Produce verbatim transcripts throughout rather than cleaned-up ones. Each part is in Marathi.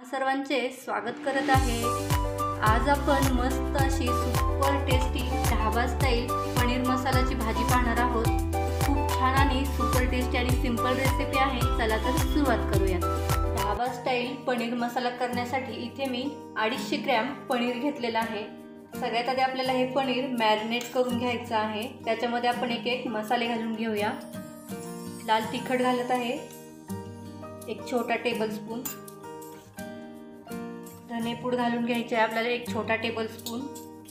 सर्वांचे स्वागत करत आहे। आज आपण मस्त अशी super tasty dhaba style paneer मसाल्याची भाजी पाहणार आहोत। खूप छान आणि सुपर टेस्टी आणि सिंपल रेसिपी आहे। चला तर सुरुवात करूया। ढाबा स्टाईल पनीर मसाला करण्यासाठी इथे मी अडीचशे ग्रॅम पनीर घेतलेला आहे। सगळ्यात आधी आपल्याला हे पनीर मॅरिनेट करून घ्यायचं आहे। त्याच्यामध्ये आपण एक एक मसाले घालून घेऊया। लाल तिखट घालत आहे, एक छोटा टेबलस्पून धनेपूड घालून घ्यायचे आहे आपल्याला, एक छोटा टेबलस्पून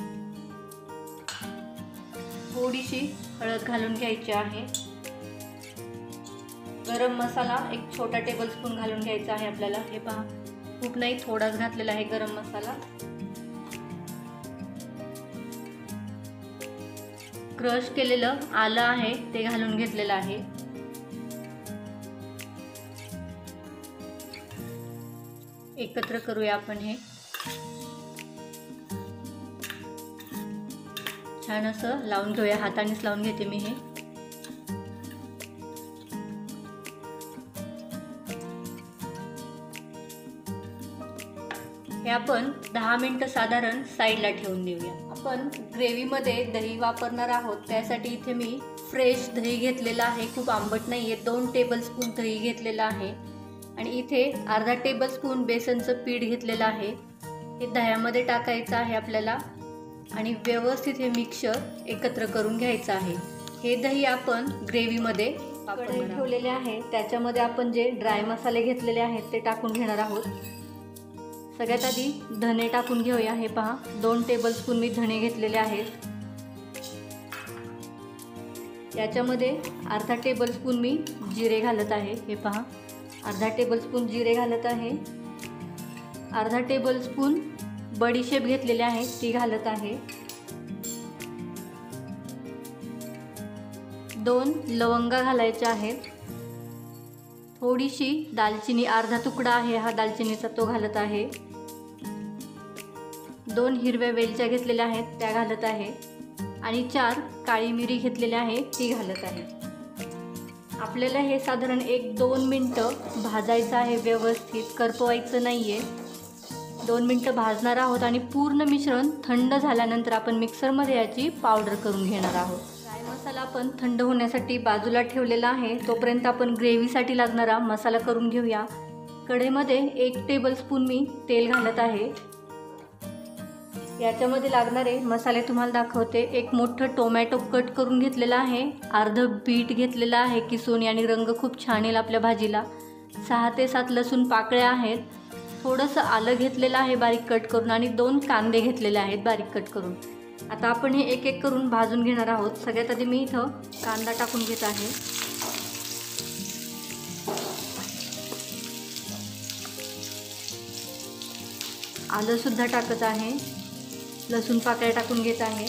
थोडीशी हळद घालून घ्यायची आहे। गरम मसाला एक छोटा टेबलस्पून घालून घ्यायचा आहे आपल्याला। हे पहा, खूप नाही, थोडाच घातलेला आहे गरम मसाला। क्रश केलेलं आलं आहे ते घालून घेतलेलं आहे। एकत्र करूया आपण हे। छान असं लावून घेऊया, हातानेच लावून घेते मी हे। हे आपण दहा मिनिटं साधारण साईडला ठेवून देऊया। आपण ग्रेव्हीमध्ये दही वापरणार आहोत, त्यासाठी इथे मी फ्रेश दही घेतलेला आहे। खूप आंबट नाहीये, दोन टेबलस्पून दही घेतलेला आहे आणि इथे अर्धा टेबलस्पून बेसनचं पीठ घेतलेलं आहे। हे दह्यामध्ये टाकायचं आहे आपल्याला आणि व्यवस्थित हे मिक्सर एकत्र करून घ्यायचं आहे। हे दही आपण ग्रेव्हीमध्ये कढई ठेवलेले आहे, त्याच्यामध्ये आपण जे ड्राय मसाले घेतलेले आहेत ते टाकून घेणार आहोत। सगळ्यात आधी धने टाकून घेऊया। हे पहा, दोन टेबलस्पून मी धने घेतलेले आहेत। याच्यामध्ये अर्धा टेबलस्पून मी जिरे घालत आहे। हे पहा, अर्धा टेबलस्पून जिरे घालत आहे। अर्धा टेबलस्पून बडीशेप घेतलेले आहे ती घालत आहे। दोन लवंगा घालायच्या आहेत। थोडीशी दालचिनी, अर्धा तुकडा आहे हा दालचिनीचा, तो घालत आहे। दोन हिरव्या वेलच्या घेतलेल्या आहेत त्या घालत आहे आणि चार काळी मिरी घेतलेल्या आहे ती घालत आहे। आपल्याला हे साधारण एक दोन मिनटं भाजायचं आहे, व्यवस्थित करपवायचं नाहीये। दोन मिनटं भाजणार आहोत आणि पूर्ण मिश्रण थंड झाल्यानंतर आपण मिक्सरमध्ये याची पावडर करून घेणार आहोत। ड्राय मसाला आपण थंड होण्यासाठी बाजूला ठेवलेला आहे, तोपर्यंत आपण ग्रेव्हीसाठी लागणारा मसाला करून घेऊया। कढईमध्ये एक टेबलस्पून मी तेल घालत आहे। याच्यामध्ये लागणारे मसाले तुम्हाला दाखवते। एक मोठं टोमॅटो कट करून घेतलेला आहे, अर्ध बीट घेतलेला आहे किसून, आणि रंग खूप छान येईल आपल्या भाजीला। सहा ते सात लसूण पाकळ्या आहेत, थोडंसं आलं घेतलेलं आहे बारीक कट करून, आणि दोन कांदे घेतलेले आहेत बारीक कट करून। आता आपण हे एक एक करून भाजून घेणार आहोत। सगळ्यात आधी मी इथं कांदा टाकून घेत आहे। आलं सुद्धा टाकत आहे, लसूण पाकळ्या टाकून घेत आहे।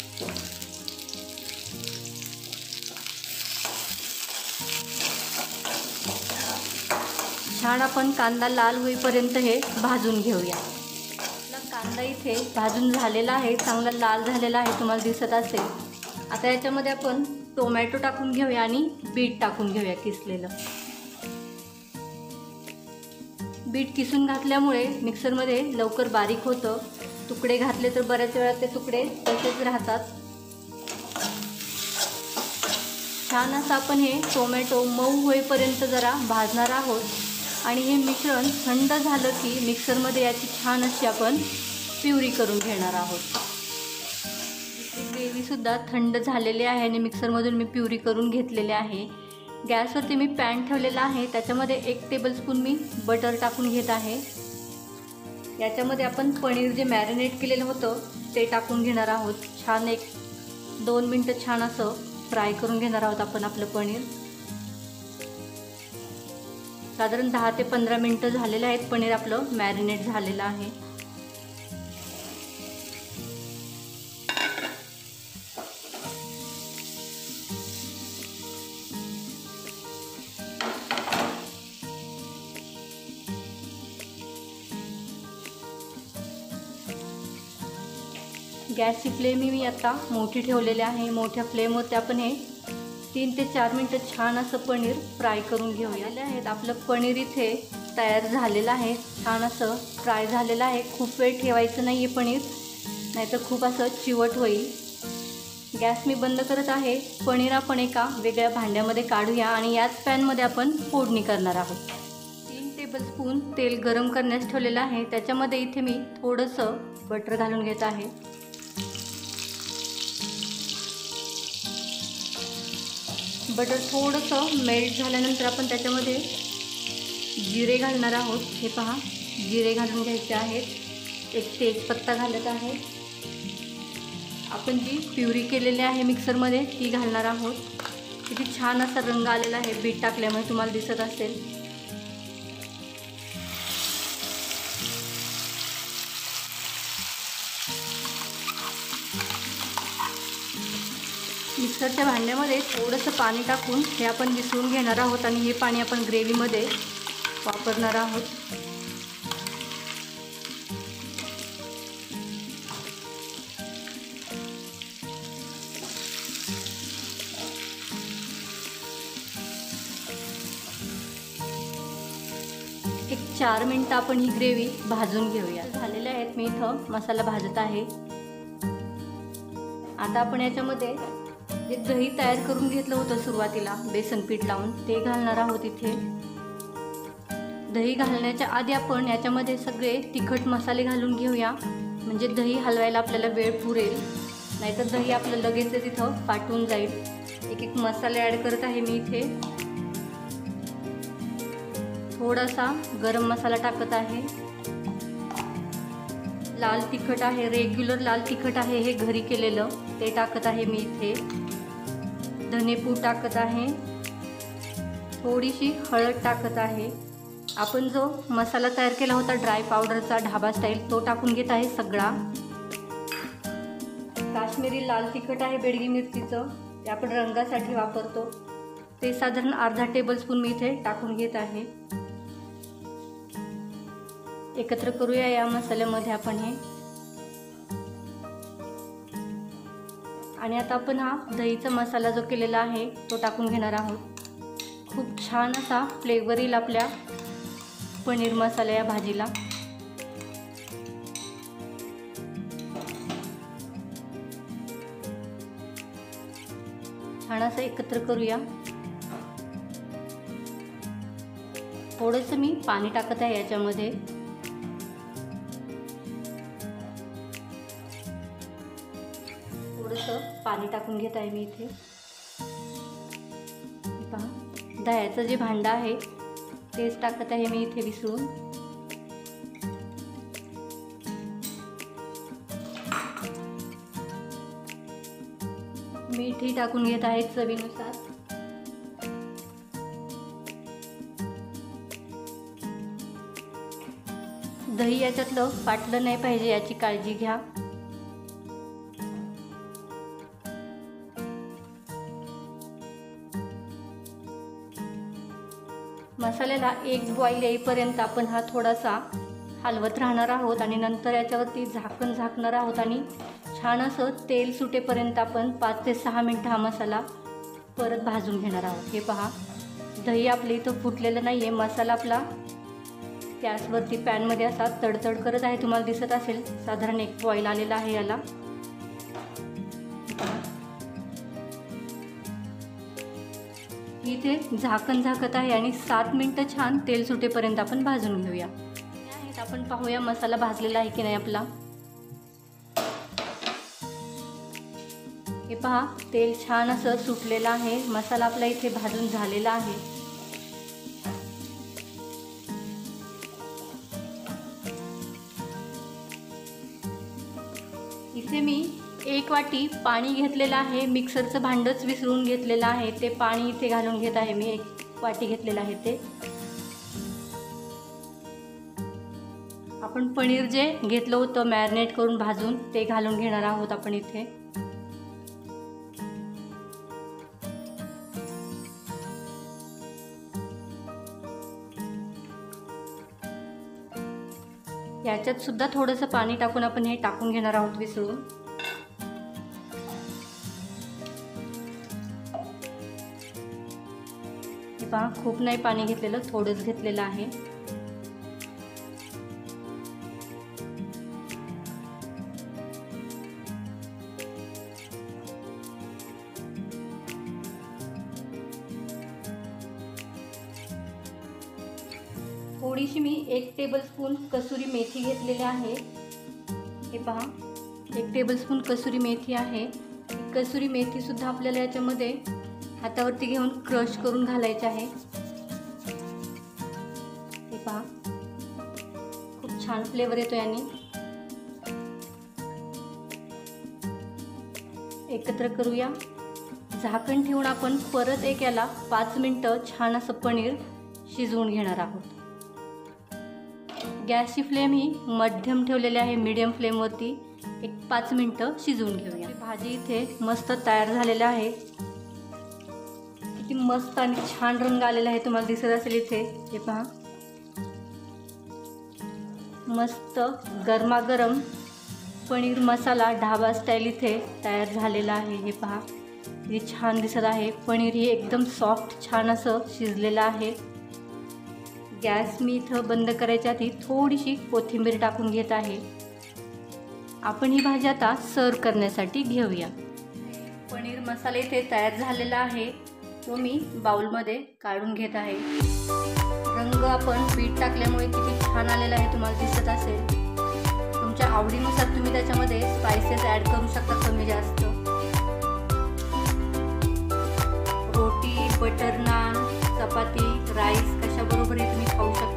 छान आपण कांदा लाल होईपर्यंत हे भाजून घेऊया। आपला कांदा इथे भाजून झालेला आहे, चांगला लाल झालेला आहे, तुम्हाला दिसत असेल। आता याच्यामध्ये आपण टोमॅटो टाकून घेऊया आणि बीट टाकून घेऊया किसलेलं। बीट किसून घातल्यामुळे मिक्सरमध्ये लवकर बारीक होतं। तुकडे घातले तर बऱ्याच वेळा ते तुकडे तसेच राहतात। छान असं आपण हे टोमॅटो मऊ होईपर्यंत जरा भाजणार आहोत आणि हे मिश्रण थंड झालं की मिक्सरमध्ये याची छान अशी आपण प्युरी करून घेणार आहोत। ग्रेव्हीसुद्धा थंड झालेली आहे आणि मिक्सरमधून मी प्युरी करून घेतलेले आहे। गॅसवरती मी पॅन ठेवलेला आहे, त्याच्यामध्ये एक टेबलस्पून मी बटर टाकून घेत आहे। याच्यामध्ये आपण पनीर जे मॅरिनेट केलेलं होतं ते टाकून घेणार आहोत। छान एक दोन मिनटं छान असं फ्राय करून घेणार आहोत आपण आपलं पनीर। साधारण दहा ते पंधरा मिनटं झालेले आहेत, पनीर आपलं मॅरिनेट झालेलं आहे। गॅसची फ्लेम मी आता मोठी ठेवलेली आहे। मोठ्या फ्लेमवरती आपण हे तीन ते चार मिनटं छान असं पनीर फ्राय करून घेऊया आहेत। आपलं पनीर इथे तयार झालेलं आहे. छान असं फ्राय झालेलं आहे. खूप वेळ ठेवायचं नाही आहे पनीर, नाहीतर खूप असं चिवट होईल. गॅस मी बंद करत आहे. पनीर आपण एका वेगळ्या भांड्यामध्ये काढूया आणि याच पॅनमध्ये आपण फोडणी करणार आहोत. तीन टेबलस्पून तेल गरम करण्यास ठेवलेलं आहे. त्याच्यामध्ये इथे मी थोडंसं बटर घालून घेत आहे. बटर थोडंसं मेल्ट झाल्यानंतर आपण त्याच्यामध्ये जिरे घालणार आहोत. हे पहा, जिरे घालून घ्यायचे आहेत. एक तेजपत्ता घालत आहे. आपण जी प्युरी केलेली आहे मिक्सरमध्ये ती घालणार आहोत. किती छान असा रंग आलेला आहे बीट टाकल्यामुळे, तुम्हाला दिसत असेल. मिक्सरच्या भांड्यामध्ये थोडंसं पाणी टाकून हे आपण मिसळून घेणार आहोत आणि हे पाणी आपण ग्रेव्हीमध्ये वापरणार आहोत. एक चार मिनटं आपण ही ग्रेव्ही भाजून घेऊया. झालेले आहेत. मी इथं मसाला भाजत आहे. आता आपण याच्यामध्ये जे दही तयार करून घेतलं होतं सुरुवातीला बेसन पीठ लावून ते घालणार आहोत. इथे दही घालण्याच्या आधी आपण याच्यामध्ये सगळे तिखट मसाले घालून घेऊया, म्हणजे दही हलवायला आपल्याला वेळ पुरेल. नाहीतर दही आपलं लगेच तिथं फाटून जाईल. एक एक मसाले ॲड करत आहे मी इथे. थोडासा गरम मसाला टाकत आहे. लाल तिखट आहे, रेग्युलर लाल तिखट आहे हे घरी केलेलं, ते टाकत आहे मी इथे. धनेपूड टाकत आहे. थोडीशी हळद टाकत आहे. आपण जो मसाला तयार केला होता ड्राय पावडरचा ढाबा स्टाईल तो टाकून घेत आहे सगळा. काश्मीरी लाल तिखट आहे बेडगी मिरचीचं, ते आपण रंगासाठी वापरतो, ते साधारण अर्धा टेबलस्पून मी इथे टाकून घेत आहे. एकत्र करूया या मसाल्यामध्ये आपण हे. आणि आता आपण हा दहीचा मसाला जो केलेला आहे तो टाकून घेणार आहोत. खूप छान असा फ्लेवर येईल आपल्या पनीर मसाला या भाजीला. छान असं एकत्र करूया. थोडंसं मी पाणी टाकत आहे याच्यामध्ये. थोडंसं पाणी टाकून घेत आहे मी इथे. पहा, दह्याचं जे भांडं आहे तेच टाकत आहे मी इथे विसळून. मीठही टाकून घेत आहे चवीनुसार. दही याच्यातलं फाटलं नाही पाहिजे याची काळजी घ्या. मसाल्याला एक बॉईल येईपर्यंत आपण हा थोडासा हलवत राहणार आहोत आणि नंतर याच्यावरती झाकण झाकणार आहोत आणि छान असं तेल सुटेपर्यंत आपण पाच ते सहा मिनटं हा मसाला परत भाजून घेणार आहोत. हे पहा, दही आपलं इथं फुटलेलं नाही आहे. मसाला आपला गॅसवरती पॅनमध्ये असा तडतड करत आहे, तुम्हाला दिसत असेल. साधारण एक बॉईल आलेला आहे याला. इथे झाकण झाकत आहे आणि सात मिनटं छान तेल सुटेपर्यंत आपण भाजून घेऊया. आपण पाहूया मसाला भाजलेला आहे की नाही आपला. हे पहा, तेल छान असं सुटलेलं आहे. मसाला आपला इथे भाजून झालेला आहे. इथे मी एक वाटी पाणी घेतलेलं आहे. मिक्सरचं भांडंच विसरून घेतलेलं आहे, ते पाणी इथे घालून घेत आहे मी. एक वाटी घेतलेलं आहे ते. आपण पनीर जे घेतलं होतं मॅरिनेट करून भाजून ते घालून घेणार आहोत आपण इथे. याच्यात सुद्धा थोडंसं पाणी टाकून आपण हे टाकून घेणार आहोत विसळून. हे पहा, खूप नाही पाणी घेतलेलं, थोडंच घेतलेलं आहे. थोडीशी मी एक टेबलस्पून कसुरी मेथी घेतलेली आहे. हे पहा, एक टेबलस्पून कसुरी मेथी आहे. कसुरी मेथीसुद्धा आपल्याला याच्यामध्ये हातावरती घेऊन क्रश करून घालायचे आहे. हे पहा, खूप छान फ्लेवर येतो याने. एकत्र करूया. झाकण ठेवून आपण परत एक याला पाच मिनटं छान असं पनीर शिजवून घेणार आहोत. गॅसची फ्लेम ही मध्यम ठेवलेली आहे. मीडियम फ्लेमवरती एक पाच मिनटं शिजवून घेऊया. भाजी इथे मस्त तयार झालेला आहे. किती मस्त आणि छान रंग आलेला आहे, तुम्हाला दिसत असेल इथे. हे पहा, मस्त गरमागरम पनीर मसाला ढाबा स्टाईल इथे तयार झालेला आहे. हे पहा, किती छान दिसत आहे. पनीर ही एकदम सॉफ्ट छान असं शिजलेलं आहे. गॅस मी इथं बंद करायच्या आधी थोडीशी कोथिंबीर टाकून घेत आहे. आपण ही भाजी आता सर्व करण्यासाठी घेऊया. पनीर मसाला इथे तयार झालेला आहे, तो मी बाउलमध्ये काढून घेत आहे. रंग आपण बीट टाकल्यामुळे किती छान आलेला आहे, तुम्हाला दिसत असेल. तुमच्या आवडीनुसार तुम्ही त्याच्यामध्ये स्पाइसेस ॲड करू शकता, कमी जास्त. रोटी, बटर नान, चपाती, राईस कशाबरोबरही तुम्ही खाऊ शकता.